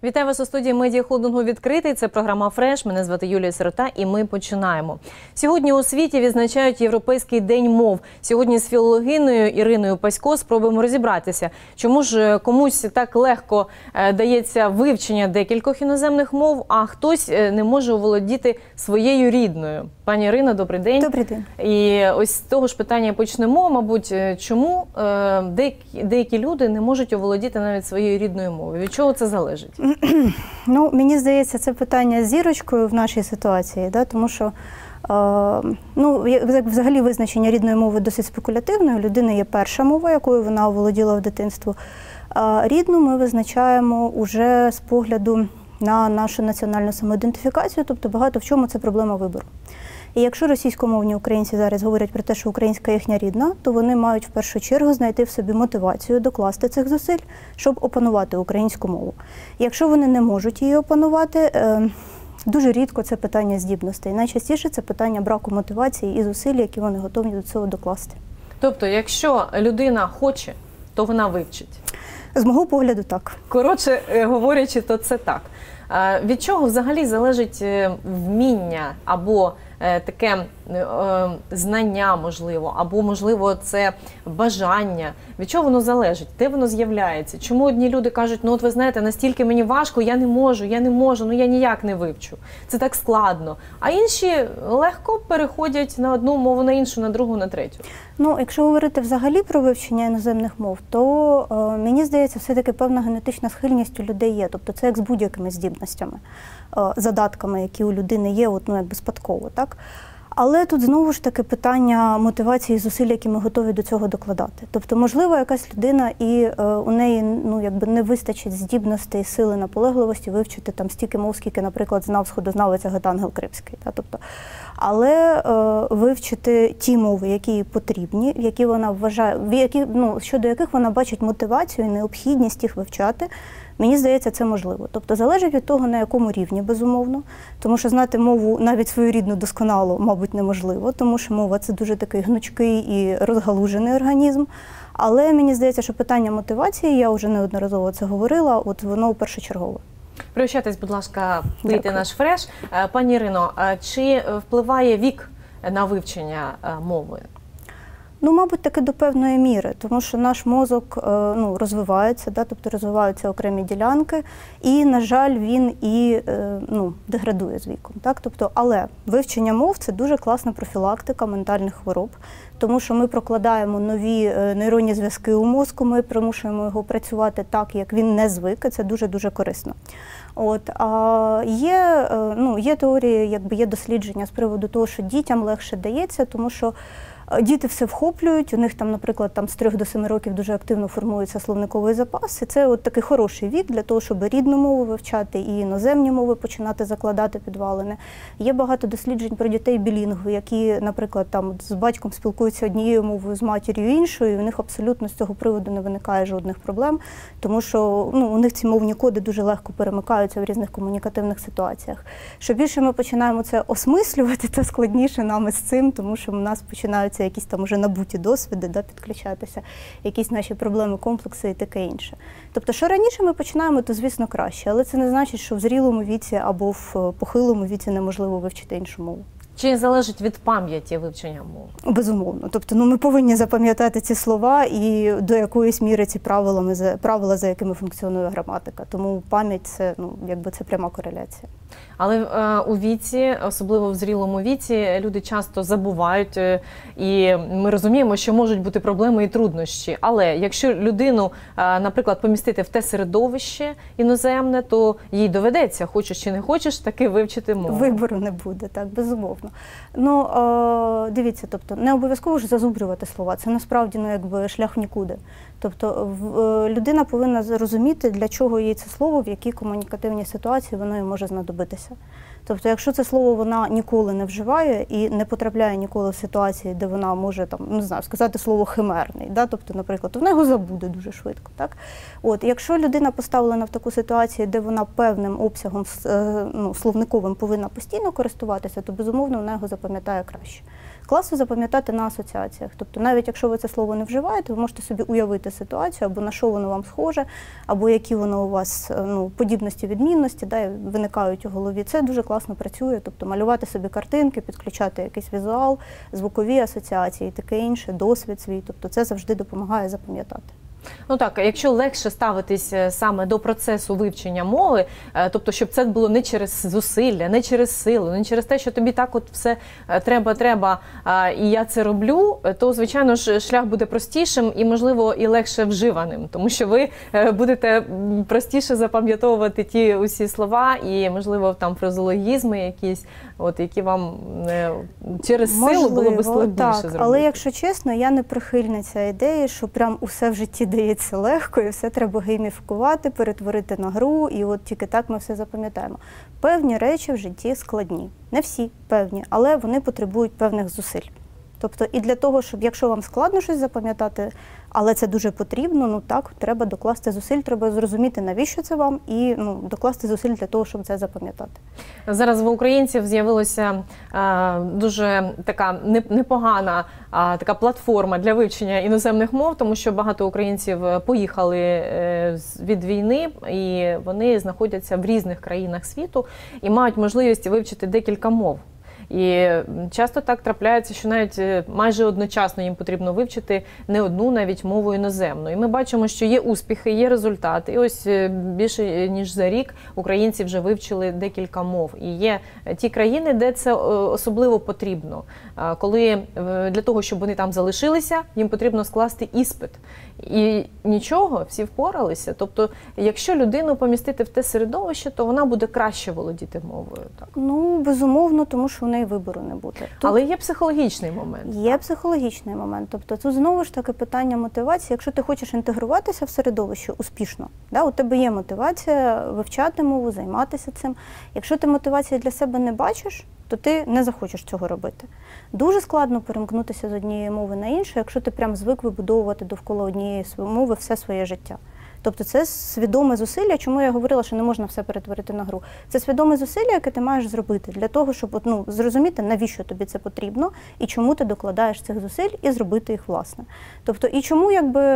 Вітаю вас у студії медіахолдингу «Відкритий». Це програма «Фреш». Мене звати Юлія Сирота і ми починаємо. Сьогодні у світі відзначають Європейський день мов. Сьогодні з філологиною Іриною Пасько спробуємо розібратися, чому ж комусь так легко дається вивчення декількох іноземних мов, а хтось не може оволодіти своєю рідною. Пані Ірино, добрий день. Добрий день. І ось з того ж питання почнемо, мабуть, чому деякі люди не можуть оволодіти навіть своєю рідною мовою? Від чого це залежить? Ну, мені здається, це питання з зірочкою в нашій ситуації, да? Тому що взагалі визначення рідної мови досить спекулятивне. У людини є перша мова, якою вона оволоділа в дитинстві. Рідну ми визначаємо уже з погляду на нашу національну самоідентифікацію, тобто багато в чому це проблема вибору. І якщо російськомовні українці зараз говорять про те, що українська їхня рідна, то вони мають в першу чергу знайти в собі мотивацію докласти цих зусиль, щоб опанувати українську мову. Якщо вони не можуть її опанувати, дуже рідко це питання здібностей. Найчастіше це питання браку мотивації і зусиль, які вони готові до цього докласти. Тобто, якщо людина хоче, то вона вивчить? З мого погляду, так. Коротше говорячи, то це так. Від чого взагалі залежить вміння або таке знання, можливо, або, можливо, це бажання? Від чого воно залежить? Де воно з'являється? Чому одні люди кажуть, ну от ви знаєте, настільки мені важко, я не можу, ну я ніяк не вивчу. Це так складно. А інші легко переходять на одну мову, на іншу, на другу, на третю. Ну, якщо говорити взагалі про вивчення іноземних мов, то мені здається, все-таки певна генетична схильність у людей є. Тобто це як з будь-якими здібностями, задатками, які у людини є, якби спадково, так? Але тут знову ж таки питання мотивації і зусиль, які ми готові до цього докладати. Тобто, можливо, якась людина і у неї не вистачить здібностей, сили, наполегливості вивчити там стільки мов, скільки, наприклад, знав сходознавець Агатангел Кримський. Тобто, але вивчити ті мови, які їй потрібні, які вона вважає, щодо яких вона бачить мотивацію і необхідність їх вивчати, мені здається, це можливо. Тобто залежить від того, на якому рівні, безумовно. Тому що знати мову, навіть свою рідну досконало, мабуть, неможливо, тому що мова – це дуже такий гнучкий і розгалужений організм. Але мені здається, що питання мотивації, я вже неодноразово це говорила, воно першочергове. Пригощайтесь, будь ласка, пийте наш фреш. Пані Ірино, чи впливає вік на вивчення мови? Ну, мабуть, таки до певної міри, тому що наш мозок розвивається, тобто розвиваються окремі ділянки, і, на жаль, він і деградує з віком. Тобто, але вивчення мов – це дуже класна профілактика ментальних хвороб, тому що ми прокладаємо нові нейронні зв'язки у мозку, ми примушуємо його працювати так, як він не звик, і це дуже-дуже корисно. Є теорії, є дослідження з приводу того, що дітям легше дається, тому що діти все вхоплюють, у них там, наприклад, з 3 до 7 років дуже активно формується словниковий запас. І це такий хороший вік для того, щоб рідну мову вивчати і іноземні мови починати закладати підвалини. Є багато досліджень про дітей білінгви, які, наприклад, з батьком спілкуються однією мовою, з матір'ю іншою, і у них абсолютно з цього приводу не виникає жодних проблем, тому що у них ці мовні коди дуже легко перемикаються в різних комунікативних ситуаціях. Що більше ми починаємо це осмислювати, то складніше нам із цим, тому що в нас починаються якісь там уже набуті досвіди, підключатися, якісь наші проблеми, комплекси і таке інше. Тобто, що раніше ми починаємо, то, звісно, краще, але це не значить, що в зрілому віці або в похилому віці неможливо вивчити іншу мову. Чи залежить від пам'яті вивчення мов? Безумовно. Тобто, ми повинні запам'ятати ці слова і до якоїсь міри ці правила, за якими функціонує граматика. Тому пам'ять – це пряма кореляція. Але у віці, особливо в зрілому віці, люди часто забувають, і ми розуміємо, що можуть бути проблеми і труднощі. Але якщо людину, наприклад, помістити в те середовище іноземне, то їй доведеться, хочеш чи не хочеш, таки вивчити мову. Вибору не буде, так, безумовно. Дивіться, тобто, не обов'язково ж зазубрювати слова, це насправді шлях в нікуди. Тобто людина повинна зрозуміти, для чого їй це слово, в якій комунікативній ситуації воно їй може знадобитися. Тобто, якщо це слово вона ніколи не вживає і не потрапляє ніколи в ситуації, де вона може сказати слово химерний, тобто, наприклад, вона його забуде дуже швидко. Так? Якщо людина поставлена в таку ситуацію, де вона певним обсягом словниковим повинна постійно користуватися, то, безумовно, вона його запам'ятає краще. Класно запам'ятати на асоціаціях. Тобто навіть якщо ви це слово не вживаєте, ви можете собі уявити ситуацію, або на що воно вам схоже, або які воно у вас подібності, відмінності, да, виникають у голові. Це дуже класно працює. Тобто малювати собі картинки, підключати якийсь візуал, звукові асоціації, таке інше, досвід свій. Тобто це завжди допомагає запам'ятати. Ну так, якщо легше ставитись саме до процесу вивчення мови, тобто, щоб це було не через зусилля, не через силу, не через те, що тобі так от все треба, і я це роблю, то, звичайно ж, шлях буде простішим і, можливо, і легше вживаним, тому що ви будете простіше запам'ятовувати ті усі слова і, можливо, там фразеологізми якісь, от, які вам через силу було б складніше зробити. Але, якщо чесно, я не прихильниця ідеї, що прям усе в житті дається легко, і все треба гейміфікувати, перетворити на гру, і от тільки так ми все запам'ятаємо. Певні речі в житті складні. Не всі певні, але вони потребують певних зусиль. Тобто і для того, щоб, якщо вам складно щось запам'ятати, але це дуже потрібно, ну так, треба докласти зусиль, треба зрозуміти, навіщо це вам, і докласти зусиль для того, щоб це запам'ятати. Зараз в українців з'явилася дуже така непогана така платформа для вивчення іноземних мов, тому що багато українців поїхали від війни, і вони знаходяться в різних країнах світу і мають можливість вивчити декілька мов. І часто так трапляється, що навіть майже одночасно їм потрібно вивчити не одну навіть мову іноземну. І ми бачимо, що є успіхи, є результати. І ось більше ніж за рік українці вже вивчили декілька мов. І є ті країни, де це особливо потрібно. Коли для того, щоб вони там залишилися, їм потрібно скласти іспит. І нічого, всі впоралися. Тобто, якщо людину помістити в те середовище, то вона буде краще володіти мовою. Так? Ну, безумовно, тому що в неї вибору не буде. Але є психологічний момент. Є психологічний момент. Тобто тут знову ж таки питання мотивації. Якщо ти хочеш інтегруватися в середовище успішно, да, у тебе є мотивація вивчати мову, займатися цим. Якщо ти мотивації для себе не бачиш, то ти не захочеш цього робити. Дуже складно перемкнутися з однієї мови на іншу, якщо ти прям звик вибудовувати довкола однієї мови все своє життя. Тобто це свідоме зусилля, чому я говорила, що не можна все перетворити на гру. Це свідоме зусилля, яке ти маєш зробити для того, щоб зрозуміти, навіщо тобі це потрібно, і чому ти докладаєш цих зусиль, і зробити їх власне. Тобто, і чому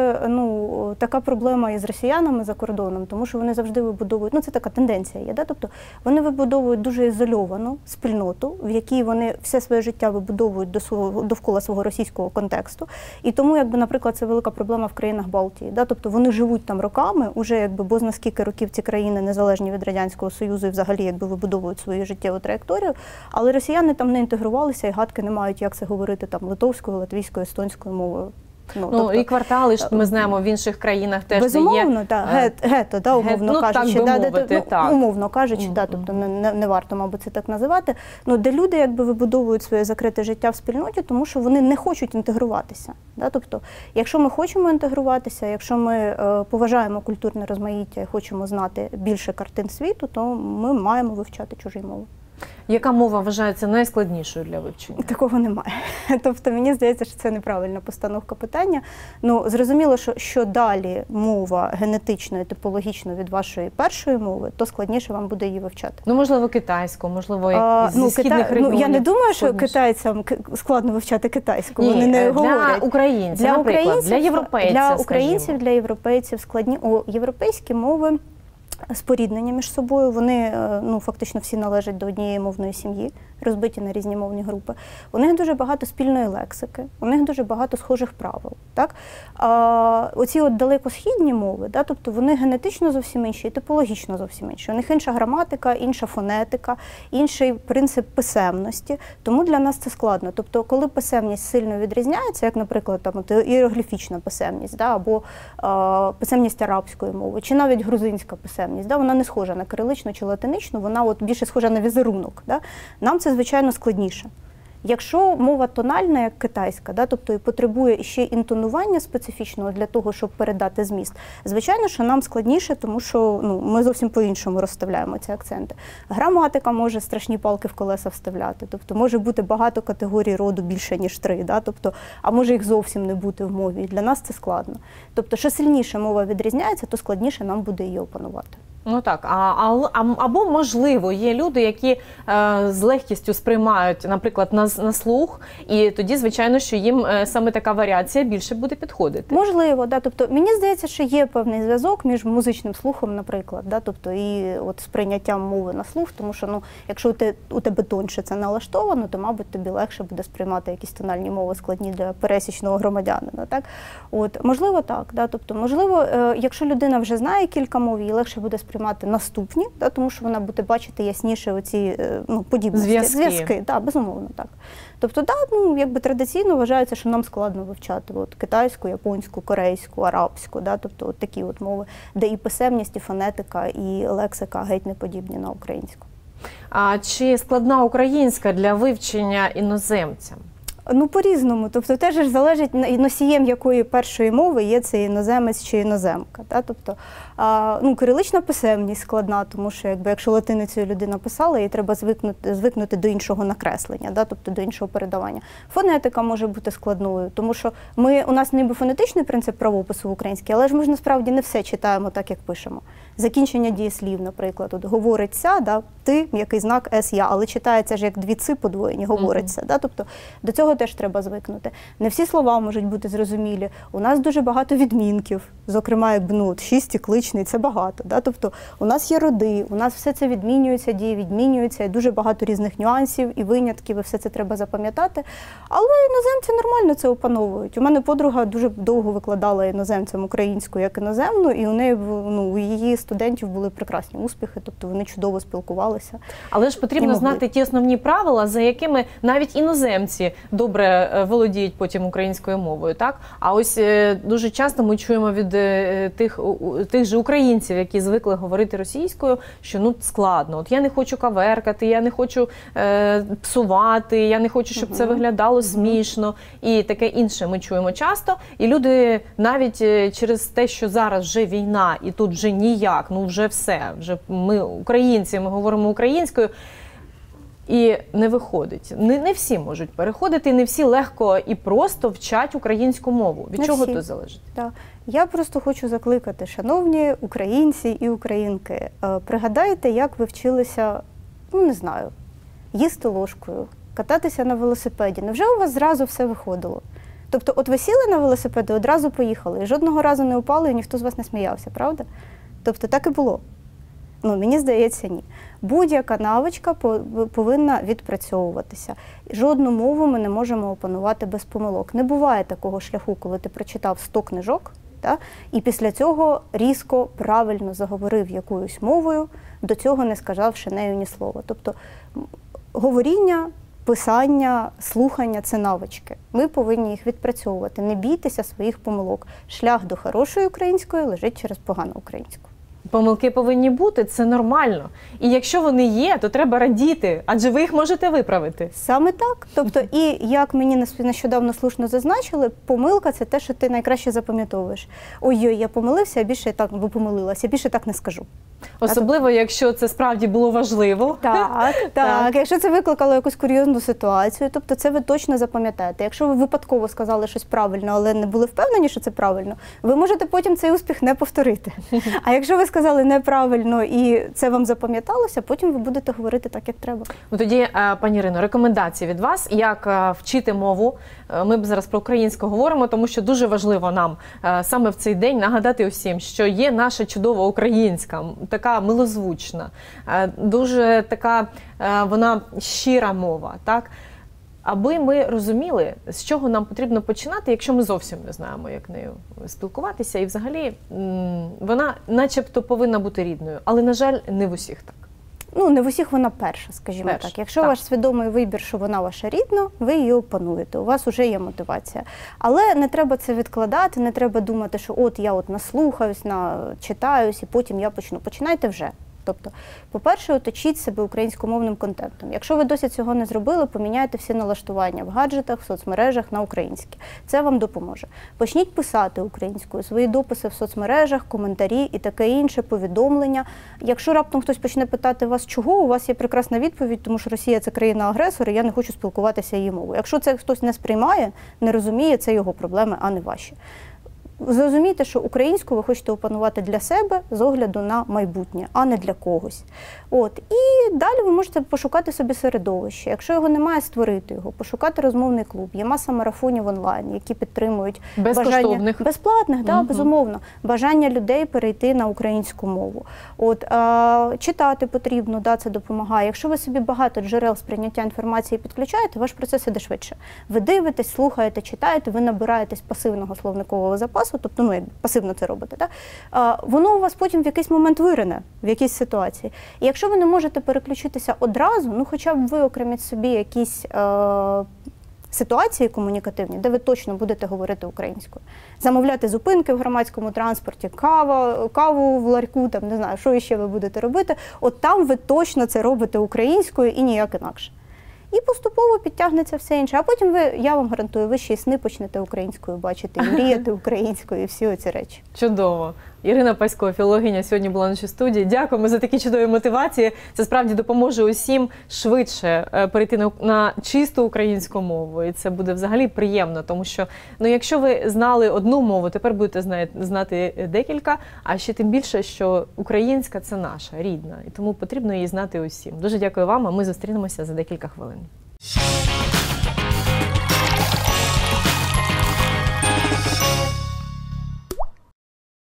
така проблема із росіянами за кордоном, тому що вони завжди вибудовують, це така тенденція є, да? Тобто вони вибудовують дуже ізольовану спільноту, в якій вони все своє життя вибудовують довкола свого російського контексту. І тому, наприклад, це велика проблема в країнах Балтії. Да? Тобто вони живуть там роками, уже бозна скільки років ці країни незалежні від Радянського Союзу і взагалі вибудовують свою життєву траєкторію, але росіяни там не інтегрувалися і гадки не мають, як це говорити там литовською, латвійською, естонською мовою. Тобто, і квартали ж ми знаємо в інших країнах теж, безумовно, де є гетто, да, умовно кажучи, так би мовити, умовно кажучи, да, тобто не варто, мабуть, це так називати, де люди вибудовують своє закрите життя в спільноті, тому що вони не хочуть інтегруватися. Да? Тобто, якщо ми хочемо інтегруватися, якщо ми поважаємо культурне розмаїття і хочемо знати більше картин світу, то ми маємо вивчати чужі мови. Яка мова вважається найскладнішою для вивчення? Такого немає. Тобто, мені здається, що це неправильна постановка питання. Зрозуміло, що далі мова генетично і типологічно від вашої першої мови, то складніше вам буде її вивчати. Можливо, китайську, можливо, зі східних регіонів. Я не думаю, що китайцям складно вивчати китайську. Вони не говорять. Для українців, наприклад, для європейців, для українців, для європейців складні. Європейські мови споріднені між собою, вони фактично всі належать до однієї мовної сім'ї, розбиті на різні мовні групи. У них дуже багато спільної лексики, у них дуже багато схожих правил. Так? Оці далекосхідні мови, да, тобто вони генетично зовсім інші і типологічно зовсім інші. У них інша граматика, інша фонетика, інший принцип писемності, тому для нас це складно. Тобто, коли писемність сильно відрізняється, як, наприклад, іерогліфічна писемність, да, або писемність арабської мови, чи навіть грузинська писемність, да, вона не схожа на кириличну чи латиничну, вона більше схожа на візерунок. Да? Нам це, звичайно, складніше. Якщо мова тональна, як китайська, да, тобто і потребує ще інтонування специфічного для того, щоб передати зміст, звичайно, що нам складніше, тому що ми зовсім по-іншому розставляємо ці акценти. Граматика може страшні палки в колеса вставляти, тобто може бути багато категорій роду більше, ніж 3, да, тобто, а може їх зовсім не бути в мові, і для нас це складно. Тобто, що сильніше мова відрізняється, то складніше нам буде її опанувати. Ну так, або, можливо, є люди, які з легкістю сприймають, наприклад, на слух, і тоді, звичайно, що їм саме така варіація більше буде підходити. Можливо, да. Тобто, мені здається, що є певний зв'язок між музичним слухом, наприклад, да, тобто, і от сприйняттям мови на слух, тому що, ну, якщо у тебе тоньше це налаштовано, то, мабуть, тобі легше буде сприймати якісь тональні мови складні для пересічного громадянина, так? От, можливо, так, да, тобто, можливо, якщо людина вже знає кілька мов, їй легше буде сприймати наступні, да, тому що вона буде бачити ясніше оці, ну, подібності, зв'язки, да, безумовно, так. Тобто, да, ну, якби традиційно вважається, що нам складно вивчати от, китайську, японську, корейську, арабську, да, тобто от такі от мови, де і писемність, і фонетика, і лексика геть не подібні на українську. А чи складна українська для вивчення іноземцям? Ну, по-різному. Тобто, теж ж залежить, носієм якої першої мови є це іноземець чи іноземка. Да? Тобто, ну, кирилична писемність складна, тому що якщо латиницею людина писала, їй треба звикнути до іншого накреслення, да? Тобто до іншого передавання. Фонетика може бути складною, тому що у нас ніби фонетичний принцип правопису в українській, але ж ми ж насправді не все читаємо так, як пишемо. Закінчення дієслів, наприклад, от говориться, да, ти, м'який знак «с», «я», але читається ж як дві «ци» подвоєні, говориться. Да, тобто до цього теж треба звикнути. Не всі слова можуть бути зрозумілі. У нас дуже багато відмінків, зокрема, якби, ну, шість і кличний, це багато. Да, тобто у нас є роди, у нас все це відмінюється, дії відмінюються, і дуже багато різних нюансів і винятків, і все це треба запам'ятати. Але іноземці нормально це опановують. У мене подруга дуже довго викладала іноземцям українську як іноземну, і у неї, ну, у її студентів були прекрасні успіхи, тобто вони чудово спілкувалися. Але ж потрібно знати ті основні правила, за якими навіть іноземці добре володіють потім українською мовою, так? А ось дуже часто ми чуємо від тих же українців, які звикли говорити російською, що, ну, складно. От я не хочу каверкати, я не хочу псувати, я не хочу, щоб це виглядало смішно і таке інше ми чуємо часто. І люди навіть через те, що зараз вже війна і тут вже ніяк, ну вже все, вже ми українці, ми говоримо українською, і не виходить. Не всі можуть переходити, не всі легко і просто вчать українську мову. Від чого це залежить? Так. Я просто хочу закликати, шановні українці і українки, пригадайте, як ви вчилися, ну не знаю, їсти ложкою, кататися на велосипеді. Невже у вас зразу все виходило? Тобто, от ви сіли на велосипед і одразу поїхали, і жодного разу не упали, і ніхто з вас не сміявся, правда? Тобто, так і було. Ну, мені здається, ні. Будь-яка навичка повинна відпрацьовуватися. Жодну мову ми не можемо опанувати без помилок. Не буває такого шляху, коли ти прочитав 100 книжок, та, і після цього різко, правильно заговорив якоюсь мовою, до цього не сказавши нею ні слова. Тобто, говоріння, писання, слухання – це навички. Ми повинні їх відпрацьовувати. Не бійтеся своїх помилок. Шлях до хорошої української лежить через погану українську. Помилки повинні бути, це нормально. І якщо вони є, то треба радіти, адже ви їх можете виправити. Саме так. Тобто, і як мені нещодавно слушно зазначили, помилка – це те, що ти найкраще запам'ятовуєш. Ой-ой, я помилився, я більше так, або помилилася, я більше так не скажу. Особливо, якщо це справді було важливо. Так. Якщо це викликало якусь курйозну ситуацію, тобто це ви точно запам'ятаєте. Якщо ви випадково сказали щось правильно, але не були впевнені, що це правильно, ви можете потім цей успіх не повторити. А якщо ви сказали неправильно і це вам запам'яталося, потім ви будете говорити так, як треба. Ну, тоді, пані Ірино, рекомендації від вас, як вчити мову. Ми зараз про українську говоримо, тому що дуже важливо нам саме в цей день нагадати усім, що є наша чудова українська, така милозвучна, дуже така вона щира мова, так? Аби ми розуміли, з чого нам потрібно починати, якщо ми зовсім не знаємо, як нею спілкуватися. І взагалі вона начебто повинна бути рідною, але, на жаль, не в усіх так. Ну, не в усіх вона перша, скажімо так. Якщо ваш свідомий вибір, що вона ваша рідна, ви її опануєте, у вас вже є мотивація. Але не треба це відкладати, не треба думати, що от я от наслухаюсь, читаюсь і потім я почну. Починайте вже. Тобто, по-перше, оточіть себе українськомовним контентом. Якщо ви досі цього не зробили, поміняйте всі налаштування в гаджетах, в соцмережах на українські. Це вам допоможе. Почніть писати українською, свої дописи в соцмережах, коментарі і таке інше, повідомлення. Якщо раптом хтось почне питати вас, чого, у вас є прекрасна відповідь, тому що Росія – це країна-агресор, і я не хочу спілкуватися її мовою. Якщо це хтось не сприймає, не розуміє, це його проблеми, а не ваші. зрозумійте, що українську ви хочете опанувати для себе з огляду на майбутнє, а не для когось. От. І далі ви можете пошукати собі середовище. Якщо його немає, створити його, пошукати розмовний клуб. Є маса марафонів онлайн, які підтримують бажання безплатних, да, безумовно, бажання людей перейти на українську мову. От, читати потрібно, да, це допомагає. Якщо ви собі багато джерел сприйняття інформації підключаєте, ваш процес іде швидше. Ви дивитесь, слухаєте, читаєте, ви набираєтесь пасивного словникового запасу, тобто, ну, як пасивно це робите, да? Воно у вас потім в якийсь момент вирине, в якійсь ситуації. І якщо ви не можете переключитися одразу, ну хоча б виокреміть собі якісь ситуації комунікативні, де ви точно будете говорити українською. Замовляти зупинки в громадському транспорті, каву в ларьку, там, не знаю, що ще ви будете робити, от там ви точно це робите українською і ніяк інакше. І поступово підтягнеться все інше. А потім ви, я вам гарантую, ви ще й сни почнете українською бачити, і мріяти українською, і всі оці речі. Чудово. Ірина Пасько, філологиня, сьогодні була в нашій студії. Дякуємо за такі чудові мотивації. Це справді допоможе усім швидше перейти на чисту українську мову. І це буде взагалі приємно, тому що, ну, якщо ви знали одну мову, тепер будете знати декілька, а ще тим більше, що українська – це наша, рідна. І тому потрібно її знати усім. Дуже дякую вам, а ми зустрінемося за декілька хвилин.